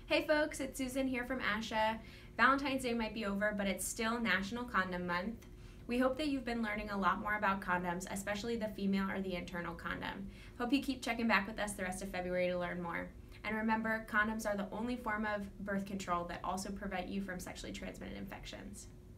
Hey folks, it's Susan here from ASHA. Valentine's Day might be over, but it's still National Condom Month. We hope that you've been learning a lot more about condoms, especially the female or the internal condom. Hope you keep checking back with us the rest of February to learn more. And remember, condoms are the only form of birth control that also prevent you from sexually transmitted infections.